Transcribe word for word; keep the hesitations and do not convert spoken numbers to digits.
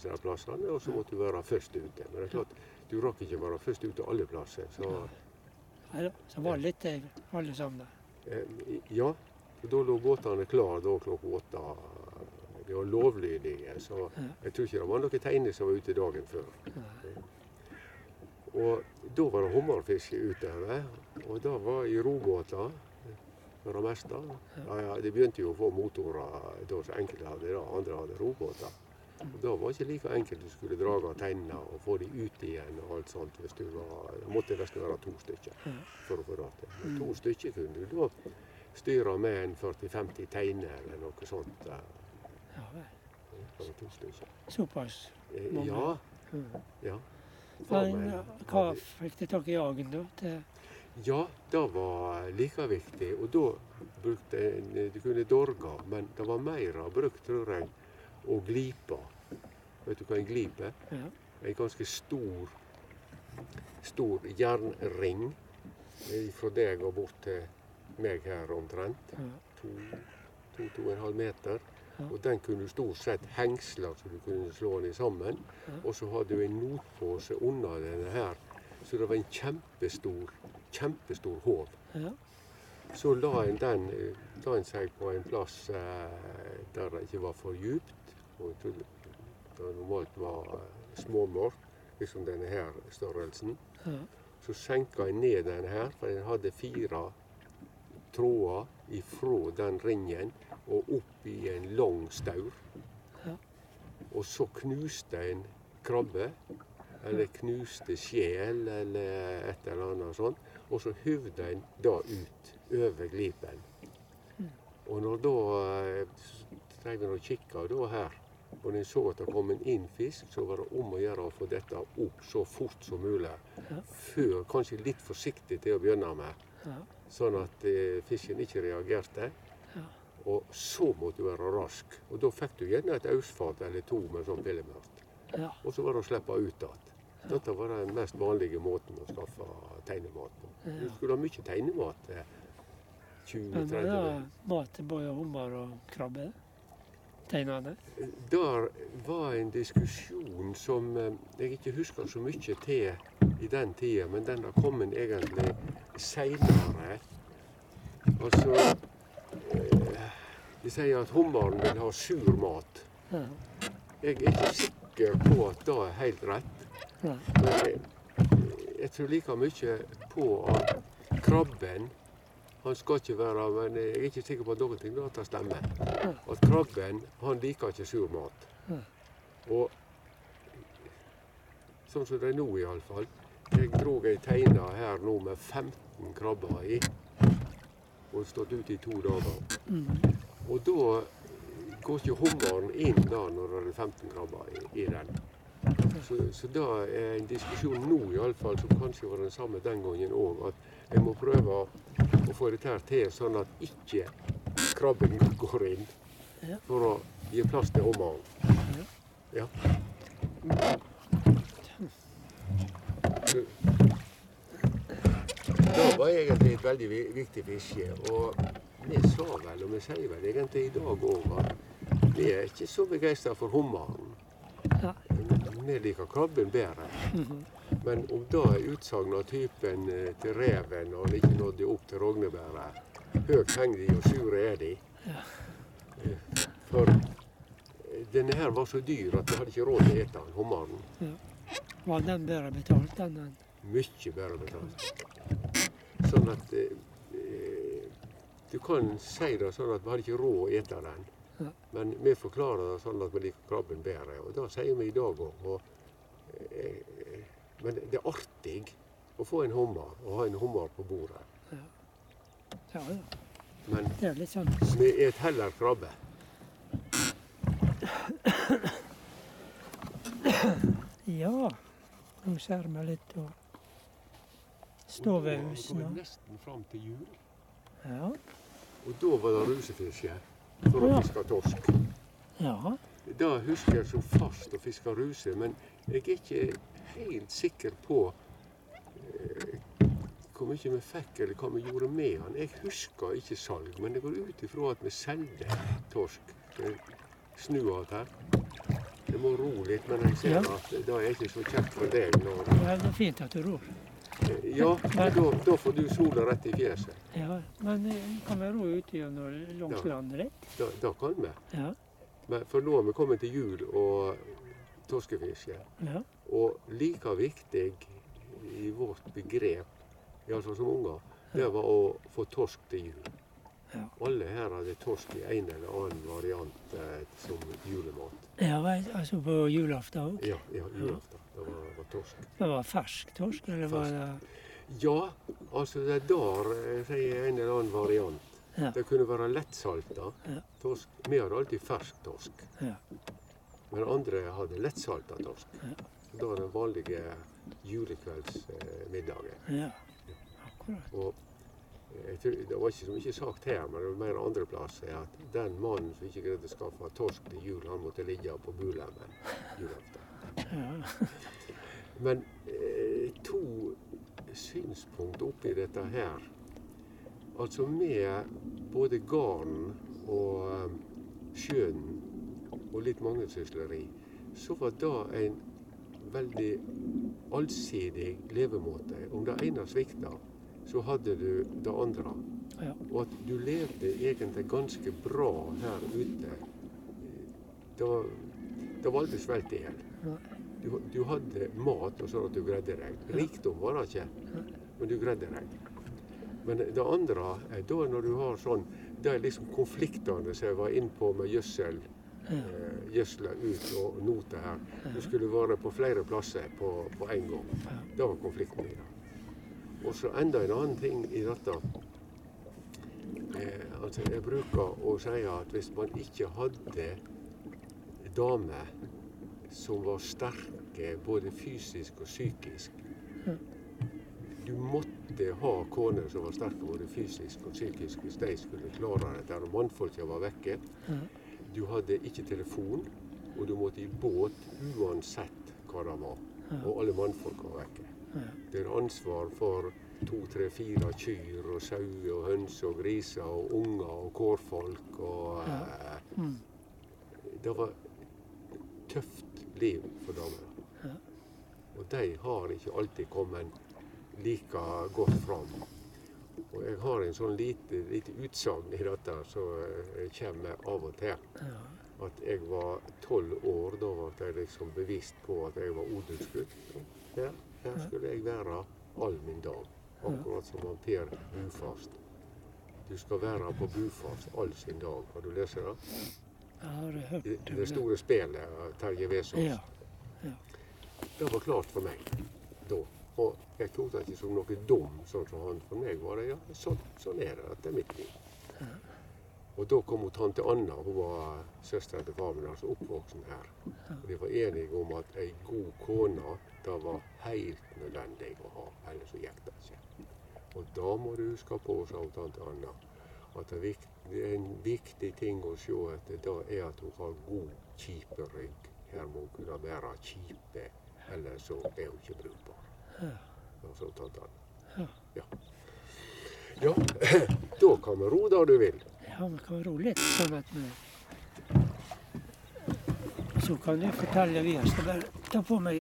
disse her plassene, og så måtte du være først ute. Men det er klart, du rakk ikke være først ute alle plasser. Så, Nei da, så var det litt til alle sammen. eh, ja, for da lå båtene klar da klokka åtte. De var lovlydige, så jeg tror ikke det var noen teiner som var ute dagen før. Og da var det hummerfiske utover, og da var i robåter for det meste. Ja, ja, de begynte jo å få motorer da så enkelte hadde det, andre hadde robåter. Og da var det ikke like enkelt du skulle drage av teinene og få de ut igjen og alt sånt. Hvis du var, det måtte nesten være to stykker for å få det til. Men to stykker kunne du da styre med en førti til femti teiner eller noe sånt. Ja vel. For to stykker. Såpass mange. Ja, ja. Men hva fikk de tak i jagen da? Til Ja, det var like viktig. Og da brukte en, du kunne dorga, men det var mer brukt, tror jeg, å glipa. Vet du hva en glip er? Ja. En ganske stor, stor jernring fra deg og bort til meg her omtrent. Ja. To, to, to og en halv meter. Ja. Og den kunne du stort sett hengsle, så du kunne slå den sammen. Ja. Og så hadde du en notpåse under denne her. Så det var en kjempestor, kjempestor håv. Ja. Så la en den la en seg på en plass eh, der det ikke var for djupt. Og det normalt var eh, småmørkt, liksom denne her størrelsen. Ja. Så senka en ned den her, for den hadde fire tråder ifra den ringen og opp i en lang staur. Ja. Og så knuste en krabbe, eller knuste skjel, eller et eller annet sånt. Og så hyvde en da ut over glipen. Og når da eh, drev en og kikka da her, og en så at det kom en inn fisk, så var det om å gjøre å få dette opp så fort som mulig. Ja. Før, kanskje litt forsiktig til å begynne med, Ja. sånn at eh, fisken ikke reagerte. Ja. Og så måtte du være rask. Og da fikk du gjerne et ausfat eller to med sånn pillemørt. Ja. Og så var det å slippe ut igjen. Dette var den mest vanlige måten å skaffe teinemat på. Ja. Du skulle ha mye teinemat. tjue Men til det tretti. er mat til både hummer og krabbe? Tegnene? Der var en diskusjon som eh, jeg ikke husker så mye til i den tida, men den har kommet egentlig senere. Altså, eh, de sier at hummeren vil ha sur mat. Ja. Jeg er ikke sikker på at det er helt rett. Ja. Men jeg, jeg tror like mye på at krabben, han skal ikke være, men jeg er ikke sikker på at noen ting da tar stemme. At krabben, han liker ikke sur mat. Ja. Og sånn som det er nå i alle fall. Jeg drog ei teina her nå med femten krabber i, og stått ute i to dager. Mm. Og da går ikke hummeren inn da når det er femten krabber i, i den. Så, så da er en diskusjon nå i alle fall, som kanskje var den samme den gangen også, at jeg må prøve å få det her til sånn at ikke krabben går inn, Ja. for å gi plass til hummeren. Ja. Så, det var egentlig et veldig vi- viktig fiske, og vi sa vel, og vi sier vel egentlig i dag òg, at vi er ikke så begeistra for hummeren. Ja. Vi liker krabben bedre. Mhm. Men om da er utsagn av typen eh, til reven og han ikke nådde opp til rognebæret, høyt henger de og sure er de. Ja. Eh, For eh, denne her var så dyr at vi hadde ikke råd til å ete den, hummeren. Ja. Var den bedre betalt enn den? Mye bedre betalt. Sånn at eh, eh, du kan si det sånn at vi hadde ikke råd å ete den. Ja. Men vi forklarer det sånn at vi liker krabben bedre, og det sier vi i dag òg. Men det er artig å få en hummer, og ha en hummer på bordet. Ja. Ja, ja. Men Det er litt sånn. vi et heller krabbe. Ja, nå ser vi litt og står ved Og da husene. kom vi nesten fram til jul. Ja. Og da var det rusefiske for å Ja. fiske torsk. Ja. Da husker jeg så fast å fiske ruse, men jeg er ikke helt sikker på eh, hvor mye vi fikk, eller hva vi gjorde med han. Jeg husker ikke salg, men det går ut ifra at vi solgte torsk. Skal jeg snu av her? Jeg må ro litt, men jeg ser Ja. at det er ikke så kjekt for deg når Ja, det er fint at du ror. Ja, men da, da får du sola rett i fjeset. Ja, men eh, kan vi ro ute gjennom langs Ja. landet litt? Da, da kan vi. Ja. Men for nå er vi kommet til jul og torskefiske. Ja. Og like viktig i vårt begrep, iallfall som unger, det var å få torsk til jul. Ja. Alle her hadde torsk i en eller annen variant eh, som julemat. Ja, vel, altså på julaften òg. Ja, ja julaften. Det var, var torsk. Det var fersk torsk, eller var det Ja, altså det der eh, sier jeg en eller annen variant. Ja. Det kunne være lettsalta Ja. torsk. Vi hadde alltid fersk torsk. Ja. Men andre hadde lettsalta torsk. Ja. Det var den vanlige julekveldsmiddagen. Ja, akkurat. Og jeg tror, det var ikke så mye sagt her, men det var mer andre plasser at den mannen som ikke greide å skaffe torsk til jul, han måtte ligge på Bulemmen julaften. Ja. Men eh, to synspunkt oppi dette her. Altså med både garn og eh, sjøen og litt mangelsysleri, så var det en veldig allsidig levemåte. Om det ene svikta, så hadde du det andre. Ja. Og at du levde egentlig ganske bra her ute. Det var, det var aldri svelt i hjel. Nei. Du, du hadde mat, og så at du greide deg. Rikdom var det ikke, men du greide deg. Men det andre er da når du har sånn, det er liksom konfliktene som jeg var inne på med gjødsel, eh, gjødsla ut og noter her. Du skulle være på flere plasser på, på en gang. Det var konflikten i det. Og så enda en annen ting i dette. Eh, altså jeg bruker å si at hvis man ikke hadde damer som var sterke både fysisk og psykisk. Du måtte ha koner som var sterke både fysisk og psykisk hvis de skulle klare dette. Og mannfolkene var vekke. Du hadde ikke telefon, og du måtte i båt uansett hva det var. Og alle mannfolk var vekke. Det er ansvar for to, tre, fire kyr og sauer og høns og griser og unger og kårfolk. Og, eh, det var tøft liv for damer. Ja. Og de har ikke alltid kommet like godt fram. Og jeg har en sånn lite, lite utsagn i dette som jeg kommer av og til. Ja. At jeg var tolv år, da var jeg liksom bevisst på at jeg var odelsgutt. Ja, her skulle jeg være all min dag. Akkurat som han Per Bufast. Du skal være på Bufast all sin dag. Har du lest det? Jeg har hørt Det, om det store spillet av Terje Vesaas. Ja. Ja. Det var klart for meg da. Og jeg tok det ikke som noe dum, sånn som han. For meg var det, ja, sånn, sånn er det. Dette er mitt liv. Og da kom hun tante Anna, hun var søsteren til far min, altså oppvoksen her. Og de var enige om at ei god kone, det var helt nødvendig å ha, ellers så gikk det ikke. Og da må du huske på, sa hun tante Anna, at det er, vikt, det er en viktig ting å se etter, da er at hun har god kiperygg. Her må hun kunne være kipe, ellers så er hun ikke brukbar. Ja. Ja, sa tante Anna. Ja. Ja. Ja, da kan vi ro der du vil. Ja, vi kan ro litt sånn at vi... Så kan jeg fortelle vi. Jeg skal bare ta på meg